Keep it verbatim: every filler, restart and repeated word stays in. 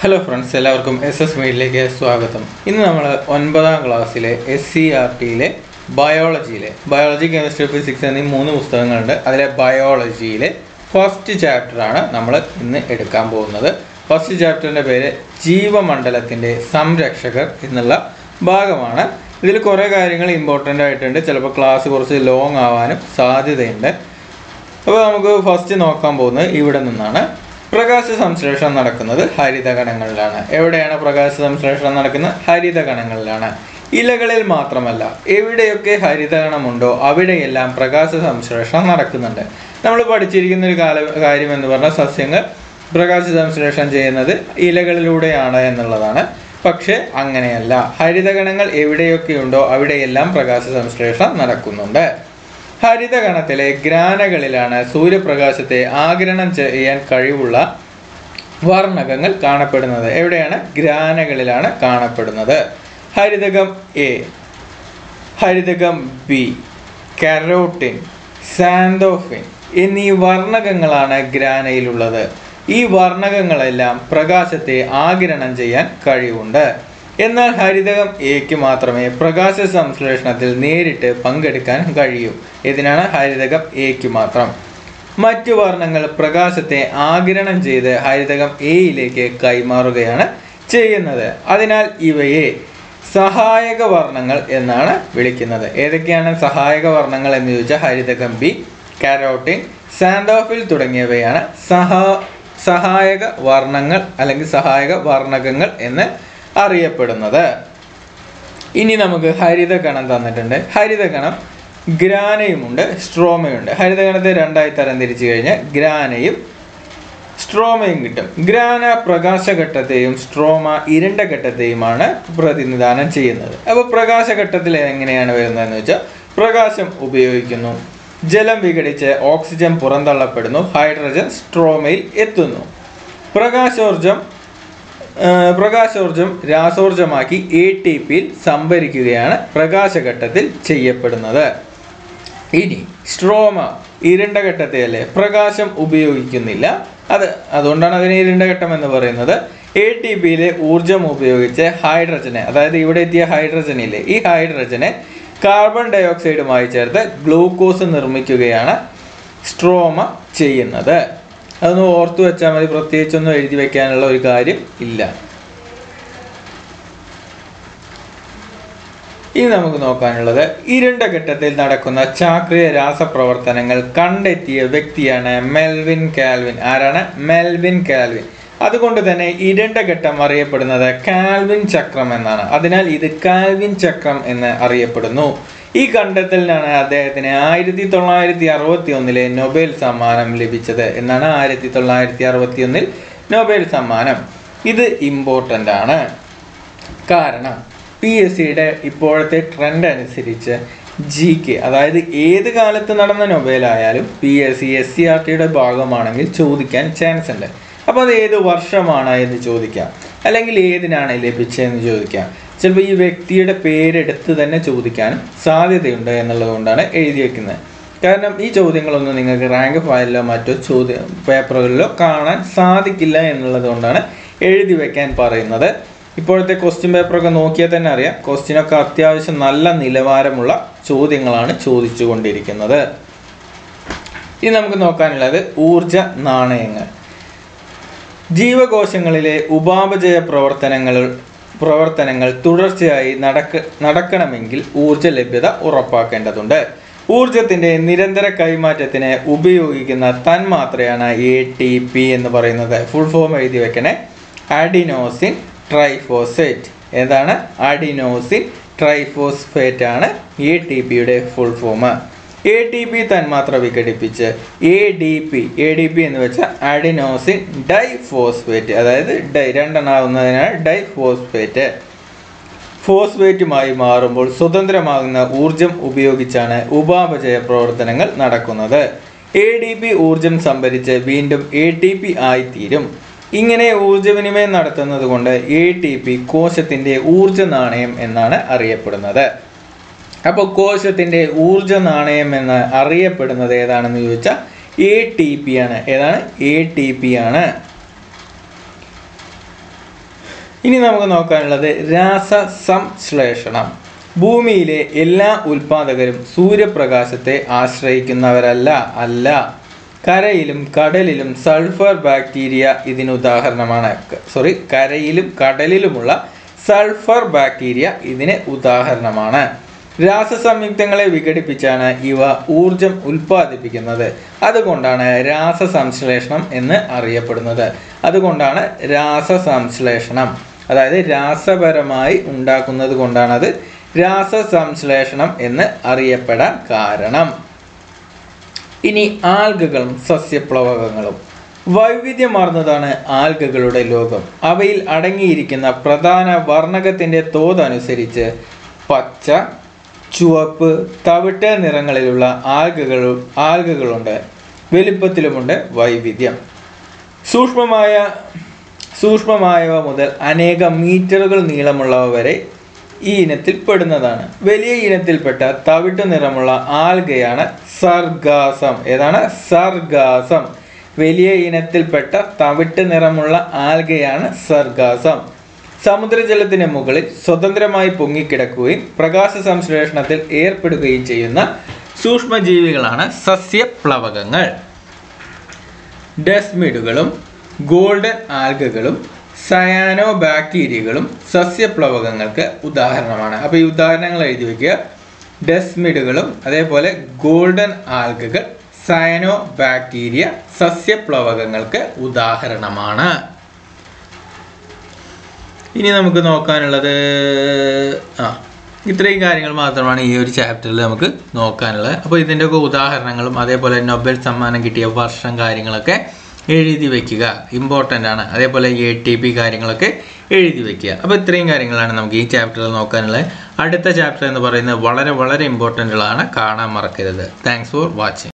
Hello friends, എല്ലാവർക്കും S S മീഡിയയിലേക്ക് സ്വാഗതം. ഇന്ന് നമ്മൾ ഒൻപതാം ക്ലാസ്സിലെ എസ് സി ആർ ടിയിലെ ബയോളജിയിലെ ബയോളജി, കെമിസ്ട്രി, ഫിസിക്സ് എന്നീ മൂന്ന് പുസ്തകങ്ങളുണ്ട്. അതിലെ ബയോളജിയിലെ ഫസ്റ്റ് ചാപ്റ്ററാണ് നമ്മൾ ഇന്ന് എടുക്കാൻ പോകുന്നത്. ഫസ്റ്റ് ചാപ്റ്ററിൻ്റെ പേര് ജീവമണ്ഡലത്തിൻ്റെ സംരക്ഷകർ എന്നുള്ള ഭാഗമാണ്. ഇതിൽ കുറേ കാര്യങ്ങൾ ഇമ്പോർട്ടൻ്റ് ആയിട്ടുണ്ട്. ചിലപ്പോൾ ക്ലാസ് കുറച്ച് ലോങ് ആവാനും സാധ്യതയുണ്ട്. അപ്പോൾ നമുക്ക് ഫസ്റ്റ് നോക്കാൻ പോകുന്നത് ഇവിടെ നിന്നാണ്. പ്രകാശ സംശ്ലേഷണം നടക്കുന്നത് ഹരിതകണങ്ങളിലാണ്. എവിടെയാണ് പ്രകാശ സംശ്ലേഷണം നടക്കുന്നത്? ഹരിതകണങ്ങളിലാണ്. ഇലകളിൽ മാത്രമല്ല, എവിടെയൊക്കെ ഹരിതകണമുണ്ടോ അവിടെയെല്ലാം പ്രകാശ സംശ്ലേഷണം നടക്കുന്നുണ്ട്. നമ്മൾ പഠിച്ചിരിക്കുന്ന ഒരു കാല കാര്യം എന്ന് പറഞ്ഞാൽ സസ്യങ്ങൾ പ്രകാശ സംശ്ലേഷണം ചെയ്യുന്നത് ഇലകളിലൂടെയാണ് എന്നുള്ളതാണ്. പക്ഷെ അങ്ങനെയല്ല. ഹരിതകണങ്ങൾ എവിടെയൊക്കെയുണ്ടോ അവിടെയെല്ലാം പ്രകാശ സംശ്ലേഷണം നടക്കുന്നുണ്ട്. ഹരിതകണത്തിലെ ഗ്രാനകളിലാണ് സൂര്യപ്രകാശത്തെ ആഗിരണം ചെയ്യാൻ കഴിവുള്ള വർണ്ണകങ്ങൾ കാണപ്പെടുന്നത്. എവിടെയാണ്? ഗ്രാനകളിലാണ് കാണപ്പെടുന്നത്. ഹരിതകം എ, ഹരിതകം ബി, കരോട്ടിൻ, സാന്തോഫിൻ എന്നീ വർണ്ണകങ്ങളാണ് ഗ്രാനയിലുള്ളത്. ഈ വർണ്ണകങ്ങളെല്ലാം പ്രകാശത്തെ ആഗിരണം ചെയ്യാൻ കഴിവുണ്ട്. എന്നാൽ ഹരിതകം എക്ക് മാത്രമേ പ്രകാശ സംശ്ലേഷണത്തിൽ നേരിട്ട് പങ്കെടുക്കാൻ കഴിയൂ. ഇതിനാണ് ഹരിതകം എക്ക് മാത്രം. മറ്റു വർണ്ണങ്ങൾ പ്രകാശത്തെ ആഗിരണം ചെയ്ത് ഹരിതകം എയിലേക്ക് കൈമാറുകയാണ് ചെയ്യുന്നത്. അതിനാൽ ഇവയെ സഹായക വർണ്ണങ്ങൾ എന്നാണ് വിളിക്കുന്നത്. ഏതൊക്കെയാണ് സഹായക വർണ്ണങ്ങൾ എന്ന് ചോദിച്ചാൽ ഹരിതകം ബി, കരോട്ടിൻ, സാന്തോഫിൽ തുടങ്ങിയവയാണ് സഹാ സഹായക വർണ്ണങ്ങൾ അല്ലെങ്കിൽ സഹായക വർണ്ണകങ്ങൾ എന്ന് അറിയപ്പെടുന്നത്. ഇനി നമുക്ക് ഹരിതകണം തന്നിട്ടുണ്ട്. ഹരിതകണം ഗ്രാനയുമുണ്ട്, സ്ട്രോമയുണ്ട്. ഹരിതകണത്തെ രണ്ടായി തരം തിരിച്ചു കഴിഞ്ഞാൽ ഗ്രാനയും സ്ട്രോമയും കിട്ടും. ഗ്രാന പ്രകാശഘട്ടത്തെയും സ്ട്രോമ ഇരുണ്ട ഘട്ടത്തെയുമാണ് പ്രതിനിധാനം ചെയ്യുന്നത്. അപ്പോൾ പ്രകാശഘട്ടത്തിൽ എങ്ങനെയാണ് വരുന്നതെന്ന് വെച്ചാൽ പ്രകാശം ഉപയോഗിക്കുന്നു, ജലം വിഘടിച്ച് ഓക്സിജൻ പുറന്തള്ളപ്പെടുന്നു, ഹൈഡ്രജൻ സ്ട്രോമയിൽ എത്തുന്നു. പ്രകാശോർജം പ്രകാശോർജം രാസോർജമാക്കി എ ടി പിയിൽ സംഭരിക്കുകയാണ് പ്രകാശഘട്ടത്തിൽ ചെയ്യപ്പെടുന്നത്. ഇനി സ്ട്രോമ ഇരുണ്ട ഘട്ടത്തെയല്ലേ, പ്രകാശം ഉപയോഗിക്കുന്നില്ല. അത് അതുകൊണ്ടാണ് അതിനെ ഇരുണ്ട ഘട്ടം എന്ന് പറയുന്നത്. എ ടി പിയിലെ ഊർജം ഉപയോഗിച്ച് ഹൈഡ്രജനെ, അതായത് ഇവിടെ എത്തിയ ഹൈഡ്രജനിലെ ഈ ഹൈഡ്രജനെ കാർബൺ ഡൈ ഓക്സൈഡുമായി ചേർത്ത് ഗ്ലൂക്കോസ് നിർമ്മിക്കുകയാണ് സ്ട്രോമ ചെയ്യുന്നത്. അതൊന്ന് ഓർത്തു വെച്ചാൽ മതി. പ്രത്യേകിച്ചൊന്നും എഴുതി വെക്കാനുള്ള ഒരു കാര്യം ഇല്ല. ഇനി നമുക്ക് നോക്കാനുള്ളത് ഇരുണ്ട ഘട്ടത്തിൽ നടക്കുന്ന ചാക്രിക രാസപ്രവർത്തനങ്ങൾ കണ്ടെത്തിയ വ്യക്തിയാണ് മെൽവിൻ കാൽവിൻ. ആരാണ്? Melvin Calvin. അതുകൊണ്ട് തന്നെ ഇരുണ്ട ഘട്ടം അറിയപ്പെടുന്നത് കാൽവിൻ ചക്രം എന്നാണ്. അതിനാൽ ഇത് കാൽവിൻ ചക്രം എന്ന് അറിയപ്പെടുന്നു. ഈ കണ്ടെത്തലിനാണ് അദ്ദേഹത്തിന് ആയിരത്തി തൊള്ളായിരത്തി അറുപത്തി ഒന്നിലെ നൊബേൽ സമ്മാനം ലഭിച്ചത്. എന്നാണ് ആയിരത്തി തൊള്ളായിരത്തി അറുപത്തി ഒന്നിൽ നൊബേൽ സമ്മാനം. ഇത് ഇമ്പോർട്ടൻ്റ് ആണ്. കാരണം പി എസ് സിയുടെ ഇപ്പോഴത്തെ ട്രെൻഡ് അനുസരിച്ച് ജി കെ, അതായത് ഏത് കാലത്ത് നടന്ന നൊബേലായാലും P S C S C R ടിയുടെ ഭാഗമാണെങ്കിൽ ചോദിക്കാൻ ചാൻസ് ഉണ്ട്. അപ്പോൾ അത് ഏത് വർഷമാണ് എന്ന് ചോദിക്കാം, അല്ലെങ്കിൽ ഏതിനാണ് ലഭിച്ചതെന്ന് ചോദിക്കാം. ചിലപ്പോൾ ഈ വ്യക്തിയുടെ പേരെടുത്ത് തന്നെ ചോദിക്കാനും സാധ്യതയുണ്ട് എന്നുള്ളത് കൊണ്ടാണ് എഴുതി വയ്ക്കുന്നത്. കാരണം ഈ ചോദ്യങ്ങളൊന്നും നിങ്ങൾക്ക് റാങ്ക് ഫയലിലോ മറ്റോ ചോദ്യ പേപ്പറുകളിലോ കാണാൻ സാധിക്കില്ല എന്നുള്ളത് കൊണ്ടാണ് എഴുതി വയ്ക്കാൻ പറയുന്നത്. ഇപ്പോഴത്തെ ക്വസ്റ്റ്യൻ പേപ്പറൊക്കെ നോക്കിയാൽ തന്നെ അറിയാം, ക്വസ്റ്റ്യനൊക്കെ അത്യാവശ്യം നല്ല നിലവാരമുള്ള ചോദ്യങ്ങളാണ് ചോദിച്ചു കൊണ്ടിരിക്കുന്നത്. ഇനി നമുക്ക് നോക്കാനുള്ളത് ഊർജ നാണയങ്ങൾ. ജീവകോശങ്ങളിലെ ഉപാപചയ പ്രവർത്തനങ്ങൾ പ്രവർത്തനങ്ങൾ തുടർച്ചയായി നടക്ക നടക്കണമെങ്കിൽ ഊർജ ലഭ്യത ഉറപ്പാക്കേണ്ടതുണ്ട്. ഊർജത്തിൻ്റെ നിരന്തര കൈമാറ്റത്തിന് ഉപയോഗിക്കുന്ന തന്മാത്രയാണ് എ ടി പി എന്ന് പറയുന്നത്. ഫുൾ ഫോം എഴുതി വെക്കണേ. Adenosine triphosphate. ഏതാണ്? അഡിനോസിൻ ട്രൈഫോസ്ഫേറ്റ് ആണ് എ ടി പിയുടെ full form. A T P തന്മാത്ര വിഘടിപ്പിച്ച് A D P A D P എന്ന് വെച്ചാൽ അഡിനോസിൻ ഡൈഫോസ്ഫേറ്റ്, അതായത് ഡൈ രണ്ടെണ്ണാവുന്നതിനാണ് ഡൈഫോസ്ഫേറ്റ്, ഫോസ്ഫേറ്റുമായി മാറുമ്പോൾ സ്വതന്ത്രമാകുന്ന ഊർജം ഉപയോഗിച്ചാണ് ഉപാപചയ പ്രവർത്തനങ്ങൾ നടക്കുന്നത്. എ ഡി പി ഊർജം സംഭരിച്ച് വീണ്ടും എ ടി പി ആയിത്തീരും. ഇങ്ങനെ ഊർജവിനിമയം നടത്തുന്നത് കൊണ്ട് എ ടി പി കോശത്തിൻ്റെ ഊർജ നാണയം എന്നാണ് അറിയപ്പെടുന്നത്. അപ്പോൾ കോശത്തിൻ്റെ ഊർജ നാണയം എന്ന് അറിയപ്പെടുന്നത് ഏതാണെന്ന് ചോദിച്ചാൽ എ ടി പി ആണ്. ഏതാണ്? എ ടി പി ആണ്. ഇനി നമുക്ക് നോക്കാനുള്ളത് രാസസംശ്ലേഷണം. ഭൂമിയിലെ എല്ലാ ഉൽപാദകരും സൂര്യപ്രകാശത്തെ ആശ്രയിക്കുന്നവരല്ല. അല്ല. കരയിലും കടലിലും സൾഫർ ബാക്ടീരിയ ഇതിന് ഉദാഹരണമാണ്. സോറി കരയിലും കടലിലുമുള്ള സൾഫർ ബാക്ടീരിയ ഇതിന് ഉദാഹരണമാണ്. രാസസംയുക്തങ്ങളെ വിഘടിപ്പിച്ചാണ് ഇവ ഊർജം ഉൽപ്പാദിപ്പിക്കുന്നത്. അതുകൊണ്ടാണ് രാസസംശ്ലേഷണം എന്ന് അറിയപ്പെടുന്നത്. അതുകൊണ്ടാണ് രാസസംശ്ലേഷണം, അതായത് രാസപരമായി ഉണ്ടാക്കുന്നത് കൊണ്ടാണത് രാസസംശ്ലേഷണം എന്ന് അറിയപ്പെടാൻ കാരണം. ഇനി ആൽഗകളും സസ്യപ്ലവകങ്ങളും. വൈവിധ്യമാർന്നതാണ് ആൽഗകളുടെ ലോകം. അവയിൽ അടങ്ങിയിരിക്കുന്ന പ്രധാന വർണ്ണകത്തിൻ്റെ തോതനുസരിച്ച് പച്ച, ചുവപ്പ്, തവിട്ട് നിറങ്ങളിലുള്ള ആൽഗകൾ ആൽഗകളുണ്ട്. വലിപ്പത്തിലുമുണ്ട് വൈവിധ്യം. സൂക്ഷ്മമായ സൂക്ഷ്മമായവ മുതൽ അനേകം മീറ്ററുകൾ നീളമുള്ളവ വരെ ഈ ഇനത്തിൽ പെടുന്നതാണ്. വലിയ ഇനത്തിൽപ്പെട്ട തവിട്ട് നിറമുള്ള ആൽഗയാണ് സർഗാസം. ഏതാണ്? സർഗാസം. വലിയ ഇനത്തിൽപ്പെട്ട തവിട്ട് നിറമുള്ള ആൽഗയാണ് സർഗാസം. സമുദ്രജലത്തിന് മുകളിൽ സ്വതന്ത്രമായി പൊങ്ങിക്കിടക്കുകയും പ്രകാശ സംശ്ലേഷണത്തിൽ ഏർപ്പെടുകയും ചെയ്യുന്ന സൂക്ഷ്മജീവികളാണ് സസ്യപ്ലവകങ്ങൾ. ഡെസ്മിഡുകളും ഗോൾഡൻ ആൽഗകളും സയാനോ ബാക്ടീരിയകളും സസ്യപ്ലവകങ്ങൾക്ക് ഉദാഹരണമാണ്. അപ്പോൾ ഈ ഉദാഹരണങ്ങൾ എഴുതി വയ്ക്കുക. ഡെസ്മിഡുകളും അതേപോലെ ഗോൾഡൻ ആൽഗകൾ, സയാനോ ബാക്ടീരിയ സസ്യപ്ലവകങ്ങൾക്ക് ഉദാഹരണമാണ്. ഇനി നമുക്ക് നോക്കാനുള്ളത് ആ ഇത്രയും കാര്യങ്ങൾ മാത്രമാണ് ഈ ഒരു ചാപ്റ്ററിൽ നമുക്ക് നോക്കാനുള്ളത്. അപ്പോൾ ഇതിൻ്റെയൊക്കെ ഉദാഹരണങ്ങളും അതേപോലെ നൊബേൽ സമ്മാനം കിട്ടിയ വർഷം കാര്യങ്ങളൊക്കെ എഴുതി വയ്ക്കുക, ഇമ്പോർട്ടൻ്റ് ആണ്. അതേപോലെ എ ടി പി കാര്യങ്ങളൊക്കെ എഴുതി വയ്ക്കുക. അപ്പോൾ ഇത്രയും കാര്യങ്ങളാണ് നമുക്ക് ഈ ചാപ്റ്ററിൽ നോക്കാനുള്ളത്. അടുത്ത ചാപ്റ്റർ എന്ന് പറയുന്നത് വളരെ വളരെ ഇമ്പോർട്ടൻ്റ് ഉള്ളതാണ്, കാണാൻ മറക്കരുത്. Thanks for watching.